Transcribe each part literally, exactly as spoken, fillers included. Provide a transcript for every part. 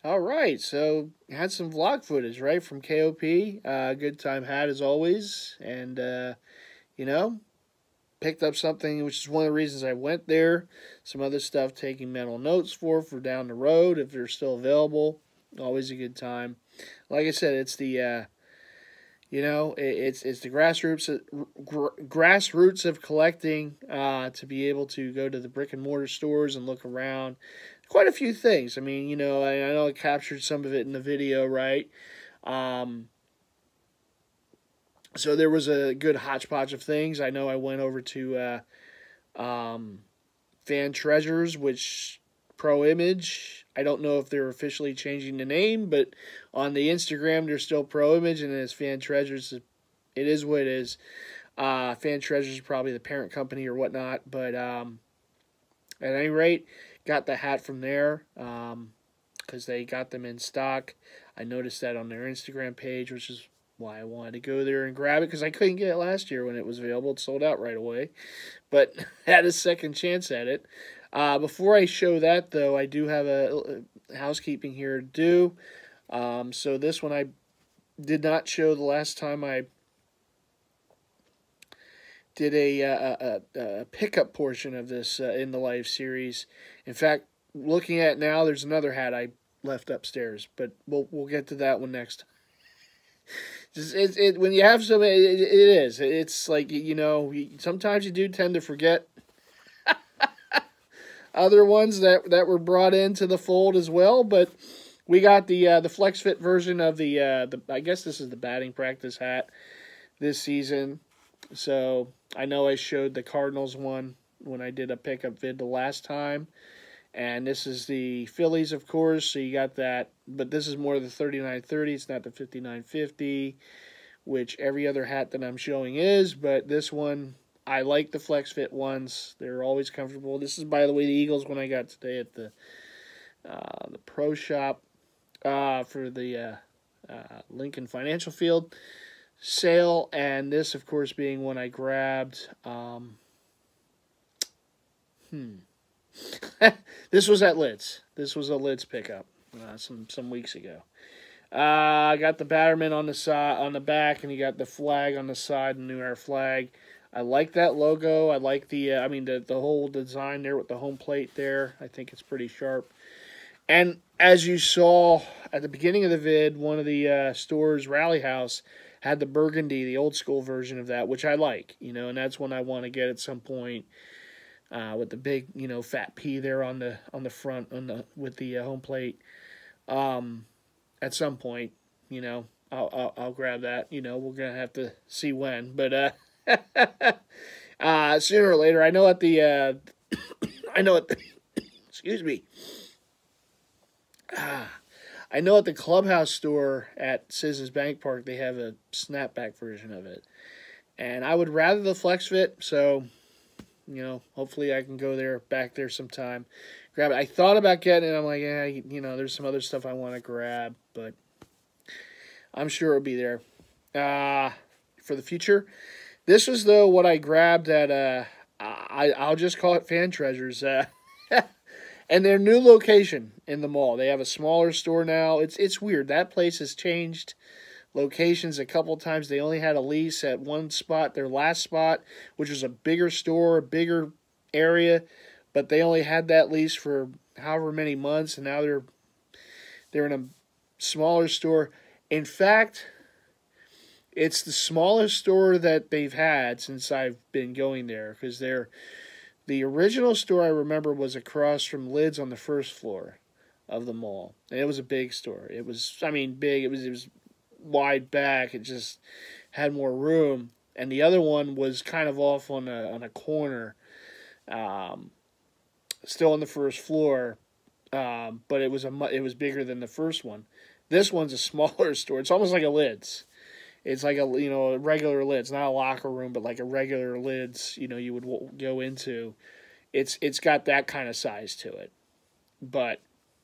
All right, so had some vlog footage, right, from K O P. Uh, good time had as always, and uh, you know, picked up something which is one of the reasons I went there. Some other stuff taking mental notes for for down the road if they're still available. Always a good time. Like I said, it's the uh, you know it, it's it's the grassroots gr grassroots of collecting. Uh, to be able to go to the brick and mortar stores and look around. Quite a few things. I mean, you know, I, I know I captured some of it in the video, right? Um, so there was a good hodgepodge of things. I know I went over to uh, um, Fan Treasures, which Pro Image. I don't know if they're officially changing the name, but on the Instagram, they're still Pro Image, and it's Fan Treasures. It is what it is. Uh, Fan Treasures is probably the parent company or whatnot, but um, at any rate, got the hat from there because um, they got them in stock. I noticed that on their Instagram page, which is why I wanted to go there and grab it because I couldn't get it last year when it was available. It sold out right away, but had a second chance at it. Uh, before I show that, though, I do have a, a housekeeping here to do. Um, so this one I did not show the last time I did a, a, a, a pickup portion of this uh, in the live series. In fact, looking at it now, there's another hat I left upstairs, but we'll we'll get to that one next. Just it, it when you have some, it, it is. It's like, you know, sometimes you do tend to forget other ones that that were brought into the fold as well. But we got the uh, the flex fit version of the uh, the I guess this is the batting practice hat this season. So I know I showed the Cardinals one when I did a pickup vid the last time. And this is the Phillies, of course. So you got that. But this is more the thirty-nine thirty. It's not the fifty-nine fifty, which every other hat that I'm showing is. But this one, I like the flex fit ones. They're always comfortable. This is, by the way, the Eagles one I got today at the uh, the Pro Shop uh, for the uh, uh, Lincoln Financial Field sale, and this, of course, being one I grabbed. Um, hmm. This was at Lids. This was a Lids pickup uh, some some weeks ago. Uh, I got the Batterman on the side, on the back, and you got the flag on the side, the New Era flag. I like that logo. I like the, uh, I mean, the the whole design there with the home plate there. I think it's pretty sharp. And as you saw at the beginning of the vid, one of the uh, stores, Rally House, had the burgundy, the old school version of that, which I like, you know, and that's one I want to get at some point, uh, with the big, you know, fat P there on the on the front on the with the uh, home plate. Um, at some point, you know, I'll, I'll I'll grab that. You know, we're gonna have to see when, but uh, uh, sooner or later, I know at the uh, I know at the, excuse me. Ah. I know at the Clubhouse store at Citizens Bank Park, they have a snapback version of it. And I would rather the Flex Fit, so, you know, hopefully I can go there, back there sometime, grab it. I thought about getting it. I'm like, yeah, you know, there's some other stuff I want to grab, but I'm sure it'll be there uh, for the future. This was, though, what I grabbed at, uh, I, I'll just call it Fan Treasures. Uh, And their new location in the mall. They have a smaller store now. It's it's weird. That place has changed locations a couple times. They only had a lease at one spot, their last spot, which was a bigger store, a bigger area, but they only had that lease for however many months, and now they're they're in a smaller store. In fact, it's the smallest store that they've had since I've been going there, because they're the original store I remember was across from Lids on the first floor of the mall. And it was a big store. It was, I mean, big. It was, it was wide back. It just had more room. And the other one was kind of off on a on a corner, um, still on the first floor. Um, but it was a it was bigger than the first one. This one's a smaller store. It's almost like a Lids. It's like a, you know, a regular Lids, not a locker room, but like a regular Lids, you know, you would go into. It's it's got that kind of size to it, but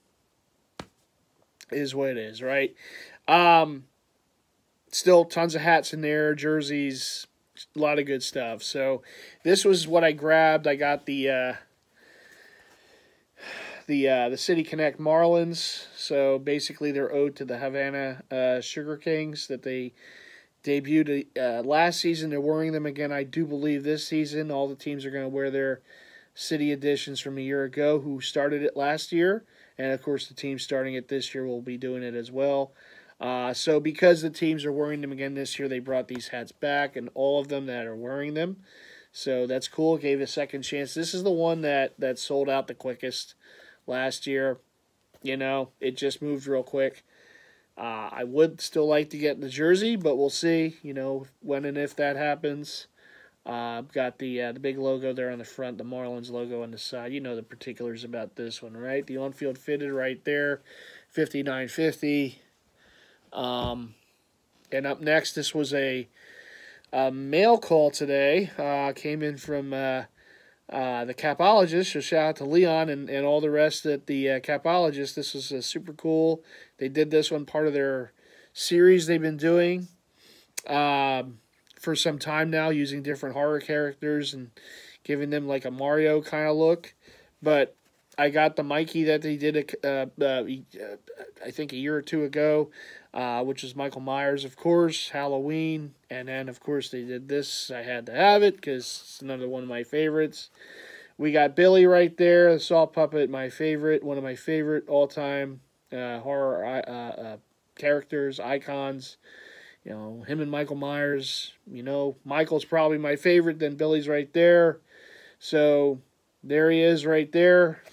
it is what it is, right? Um, still tons of hats in there, jerseys, a lot of good stuff. So this was what I grabbed. I got the uh, the uh, the City Connect Marlins. So basically, they're owed to the Havana uh, Sugar Kings that they debuted uh, last season. They're wearing them again, I do believe, this season. All the teams are going to wear their City editions from a year ago who started it last year. And, of course, the team starting it this year will be doing it as well. Uh, so because the teams are wearing them again this year, they brought these hats back, and all of them that are wearing them. So that's cool. Gave it a second chance. This is the one that, that sold out the quickest last year. You know, it just moved real quick. Uh, I would still like to get the jersey, but we'll see, you know, when and if that happens. Uh, got the uh, the big logo there on the front, the Marlins logo on the side. You know the particulars about this one, right? The on-field fitted right there, fifty-nine fifty. Um, and up next, this was a, a mail call today. Uh, came in from uh, uh, the Capologist. So shout out to Leon and, and all the rest at the uh, Capologist. This was uh, super cool. They did this one part of their series they've been doing. Um... for some time now, using different horror characters and giving them like a Mario kind of look. But I got the Mikey that they did, uh, uh, I think, a year or two ago, uh, which is Michael Myers, of course, Halloween. And then, of course, they did this. I had to have it because it's another one of my favorites. We got Billy right there, the Saw Puppet, my favorite, one of my favorite all-time uh, horror uh, uh, characters, icons. You know, him and Michael Myers, you know, Michael's probably my favorite, then Billy's right there. So, there he is right there.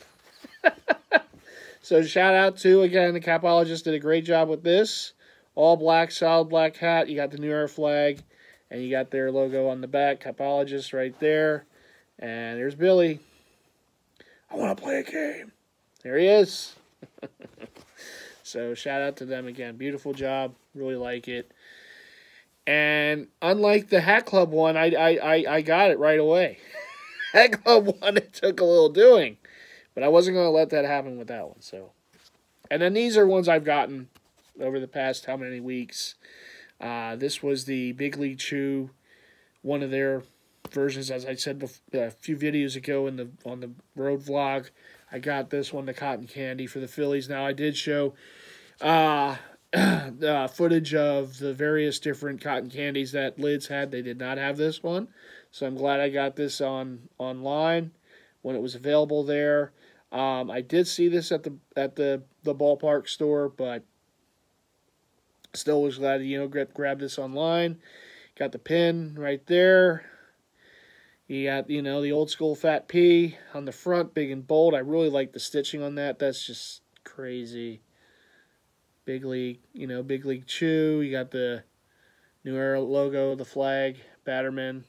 So, shout out to, again, the Capologist did a great job with this. All black, solid black hat. You got the New Era flag, and you got their logo on the back. Capologist right there. And there's Billy. I want to play a game. There he is. So, shout out to them again. Beautiful job. Really like it. And unlike the Hat Club one, I I, I, I got it right away. Hat Club one, it took a little doing. But I wasn't going to let that happen with that one. So, and then these are ones I've gotten over the past how many weeks. Uh, this was the Big League Chew, one of their versions, as I said before, a few videos ago in the on the road vlog. I got this one, the Cotton Candy for the Phillies. Now, I did show uh, uh, footage of the various different cotton candies that Lids had. They did not have this one, so I'm glad I got this on online when it was available there. Um, I did see this at the at the, the ballpark store, but still was glad to, you know, grab, grab this online. Got the pin right there. You got, you know, the old school Fat P on the front, big and bold. I really like the stitching on that. That's just crazy. Big League, you know, Big League Chew. You got the New Era logo, the flag, Batterman.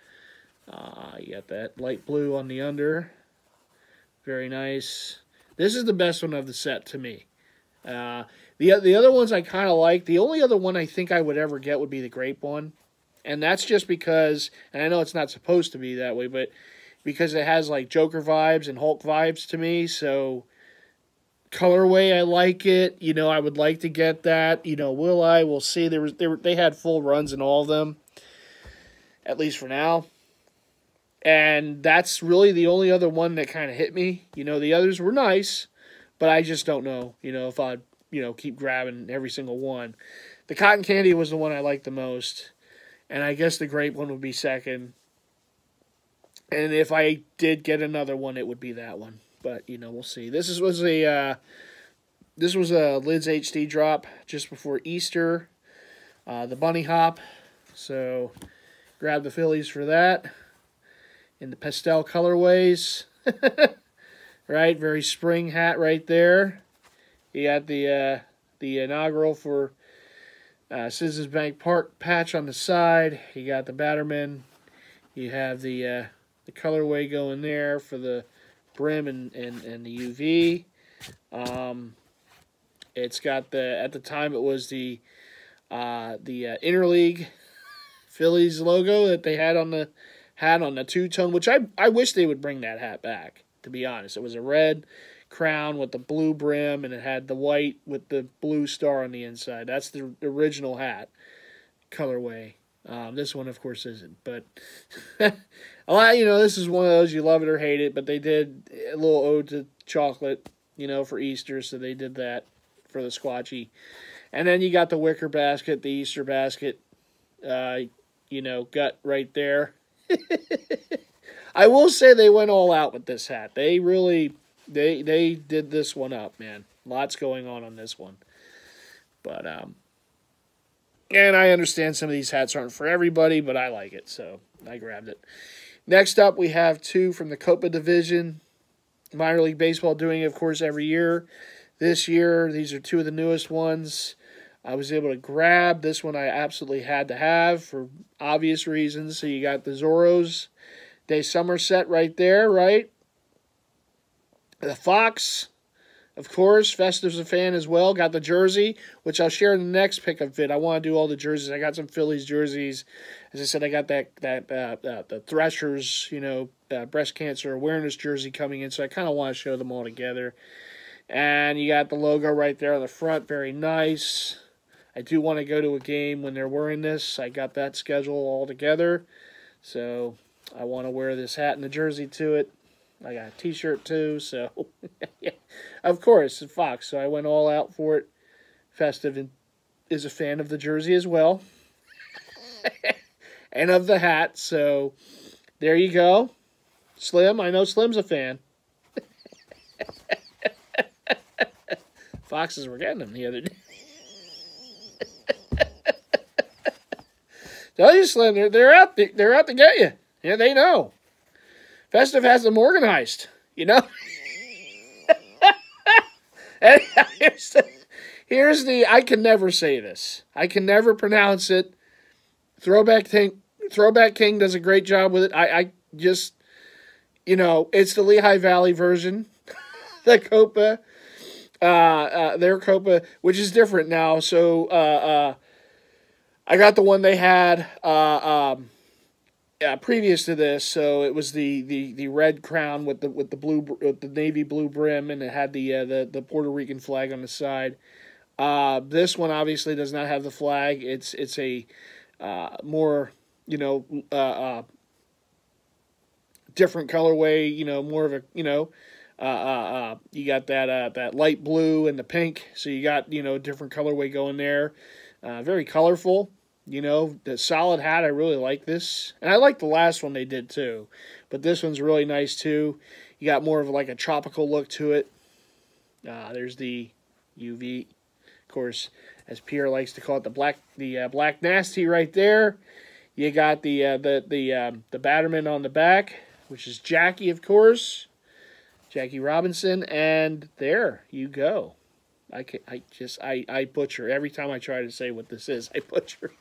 Uh, you got that light blue on the under. Very nice. This is the best one of the set to me. Uh, the, the other ones I kind of like. The only other one I think I would ever get would be the grape one. And that's just because, and I know it's not supposed to be that way, but because it has like Joker vibes and Hulk vibes to me, so colorway, I like it. You know, I would like to get that. You know, will I? We'll see. There was, there, they had full runs in all of them, at least for now. And that's really the only other one that kind of hit me. You know, the others were nice, but I just don't know, you know, if I'd, you know, keep grabbing every single one. The Cotton Candy was the one I liked the most. And I guess the grape one would be second. And if I did get another one, it would be that one. But, you know, we'll see. This is, was a uh, this was a Lids H D drop just before Easter. Uh, the Bunny Hop. So, grab the Phillies for that. In the pastel colorways. Right? Very spring hat right there. You got the, uh, the inaugural for uh, Citizens Bank Park patch on the side. You got the Batterman. You have the, uh, the colorway going there for the brim and, and, and the U V. Um, it's got the, at the time it was the uh, the uh, Interleague Phillies logo that they had on the hat on the two-tone, which I, I wish they would bring that hat back, to be honest. It was a red crown with the blue brim, and it had the white with the blue star on the inside. That's the original hat colorway. Um, this one, of course, isn't. But, a lot, you know, this is one of those you love it or hate it, but they did a little ode to chocolate you know, for Easter, so they did that for the Squatchy. And then you got the wicker basket, the Easter basket, uh, you know, gut right there. I will say they went all out with this hat. They really, they they did this one up, man. Lots going on on this one. But, um, and I understand some of these hats aren't for everybody, but I like it, so I grabbed it. Next up, we have two from the K O P division. Minor League Baseball doing it, of course, every year. This year, these are two of the newest ones. I was able to grab. This one I absolutely had to have for obvious reasons. So you got the Zorros Day Somerset right there, right? The Fox, of course. Festive's a fan as well. Got the jersey, which I'll share in the next pickup vid. I want to do all the jerseys. I got some Phillies jerseys. As I said, I got that that uh, uh, the Threshers, you know, uh, breast cancer awareness jersey coming in. So I kind of want to show them all together. And you got the logo right there on the front. Very nice. I do want to go to a game when they're wearing this. I got that schedule all together. So I want to wear this hat and the jersey to it. I got a t-shirt too. So, of course, it's Fox. So I went all out for it. Festive is a fan of the jersey as well. And of the hat. So there you go. Slim, I know Slim's a fan. Foxes were getting them the other day. Tell you, Slim, they're, they're out. To, they're out to get you. Yeah, they know. Festive has them organized. You know. And here's the, here's the. I can never say this. I can never pronounce it. Throwback King. Throwback King does a great job with it. I, I just, you know, it's the Lehigh Valley version. The K O P A. Uh, uh, their K O P A, which is different now. So, uh, uh, I got the one they had, uh, um, yeah, previous to this. So it was the, the, the red crown with the, with the blue, with the navy blue brim, and it had the, uh, the, the Puerto Rican flag on the side. Uh, this one obviously does not have the flag. It's, it's a, uh, more, you know, uh, uh, different colorway, you know, more of a, you know, Uh, uh, uh, you got that uh, that light blue and the pink, so you got, you know, different colorway going there. Uh, very colorful, you know. The solid hat, I really like this, and I like the last one they did too. But this one's really nice too. You got more of like a tropical look to it. Uh, there's the U V, of course, as Pierre likes to call it, the black the uh, black nasty right there. You got the uh, the the um, the Batterman on the back, which is Jackie, of course. Jackie Robinson, and there you go. I can, I just I, I butcher every time I try to say what this is. I butcher.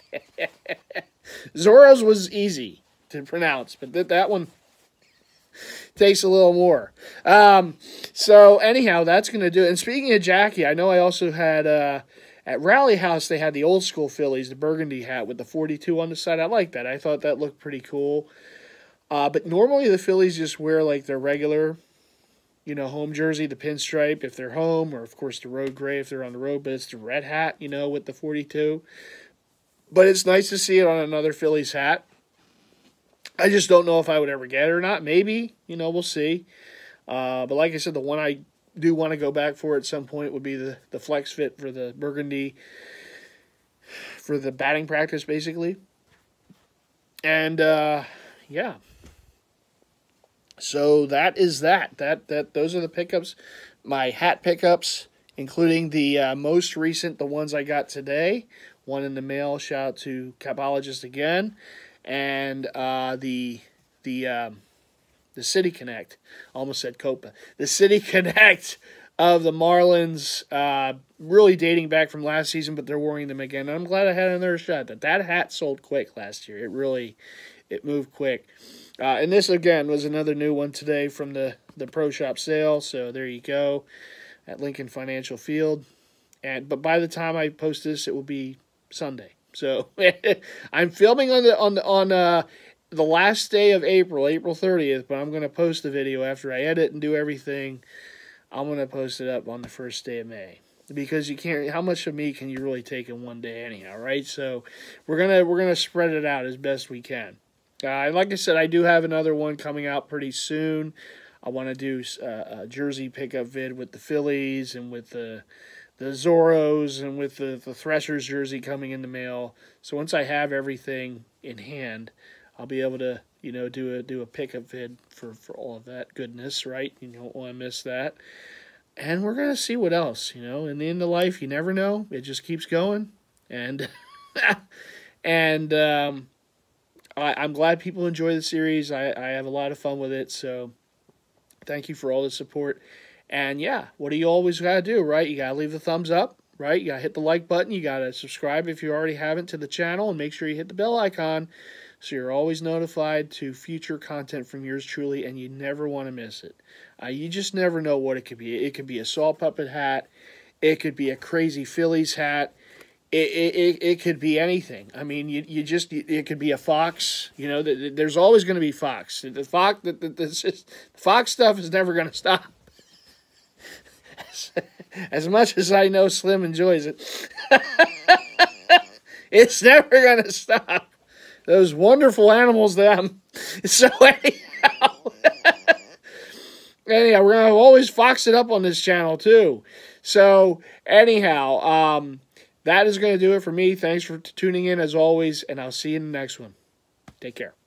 Zorro's was easy to pronounce, but that that one takes a little more. Um, so anyhow, that's gonna do it. And speaking of Jackie, I know I also had uh, at Rally House they had the old school Phillies, the burgundy hat with the forty-two on the side. I like that. I thought that looked pretty cool. Uh, but normally the Phillies just wear like their regular, you know, home jersey, the pinstripe if they're home, or of course the road gray if they're on the road, but it's the red hat, you know, with the forty-two. But it's nice to see it on another Phillies hat. I just don't know if I would ever get it or not. Maybe, you know, we'll see. Uh, but like I said, the one I do want to go back for at some point would be the, the flex fit for the burgundy, for the batting practice, basically. And, uh, yeah. So that is that. That that those are the pickups, my hat pickups, including the uh, most recent, the ones I got today. One in the mail. Shout out to Capologist again, and uh, the the um, the City Connect. Almost said Copa. The City Connect of the Marlins, uh, really dating back from last season, but they're wearing them again. And I'm glad I had another shot. That that hat sold quick last year. It really, it moved quick. Uh, and this, again, was another new one today from the, the Pro Shop sale. So there you go at Lincoln Financial Field. And But by the time I post this, it will be Sunday. So I'm filming on the on the, on uh, the last day of April, April thirtieth. But I'm going to post the video after I edit and do everything. I'm going to post it up on the first day of May. Because you can't, how much of me can you really take in one day anyhow, right? So we're gonna we're gonna spread it out as best we can. Uh, like I said, I do have another one coming out pretty soon. I want to do uh, a jersey pickup vid with the Phillies and with the the Zorros and with the, the Threshers jersey coming in the mail. So once I have everything in hand, I'll be able to, you know, do a do a pickup vid for, for all of that goodness, right? You don't want to miss that. And we're going to see what else, you know. In the end of life, you never know. It just keeps going. And, and um, I, I'm glad people enjoy the series. I, I have a lot of fun with it, so thank you for all the support. And, yeah, what do you always got to do, right? You got to leave the thumbs up, right? You got to hit the like button. You got to subscribe if you already haven't to the channel. And make sure you hit the bell icon so you're always notified to future content from yours truly, and you never want to miss it. Uh, you just never know what it could be. It could be a Saw Puppet hat. It could be a crazy Phillies hat. It it, it, it could be anything. I mean, you you just it could be a Fox. You know, there's always going to be Fox. The Fox the, the, the, the Fox stuff is never going to stop. As, as much as I know Slim enjoys it, it's never going to stop. Those wonderful animals, them. So anyhow, anyhow, we're gonna always fox it up on this channel too. So anyhow, um, that is gonna do it for me. Thanks for tuning in as always, and I'll see you in the next one. Take care.